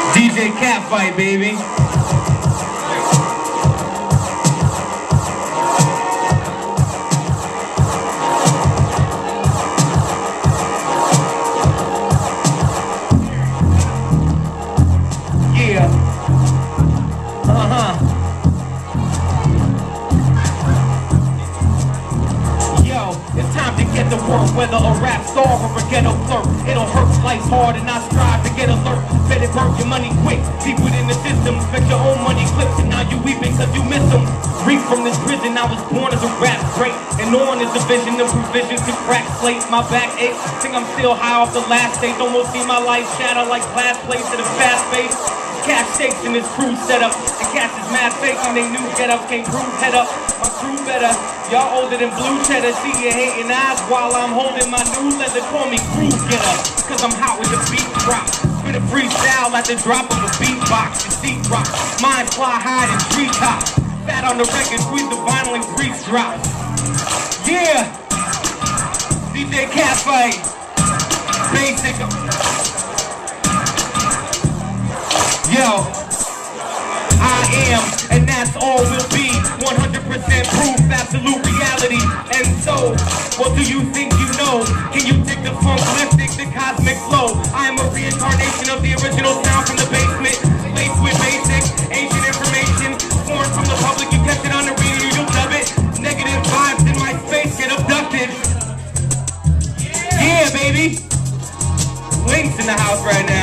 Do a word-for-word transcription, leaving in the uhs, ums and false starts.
D J Cat Fight, baby. Yeah. Uh-huh. Yo, it's time to get to work, whether a rap star or a ghetto flirt. It'll hurt, life's hard and I strive to get alert. Better burn your money quick, deep within the system. Spend your own money clips and now you weeping cause you miss them. Reap from this prison, I was born as a rap great. And on is the vision and provision to crack slate. My back aches, think I'm still high off the last stage. Almost see my life shatter like glass plates at a fast pace. Cash stakes in this crew setup. And cash is mad fake and they new get up. Can't prove head up, my crew better. Y'all older than blue cheddar. See you hating eyes while I'm holding my new leather. Call me groove getter, cause I'm hot with the beat drop. Spit a freestyle at the drop of a beatbox. The seat rock, mind fly high in treetops. Fat on the record, squeeze the vinyl and grease drop. Yeah, D J Cat Fight. Basic. Yo, I am, and that's all will be. one hundred percent proof, absolute reality. And so, what do you think you know? Can you dig the funklistic, the cosmic flow? I am a reincarnation of the original sound from the basement. Laced with basic, ancient information. Sworn from the public, you kept it on the radio, you'll dub it. Negative vibes in my space get abducted. Yeah, baby. Link's in the house right now.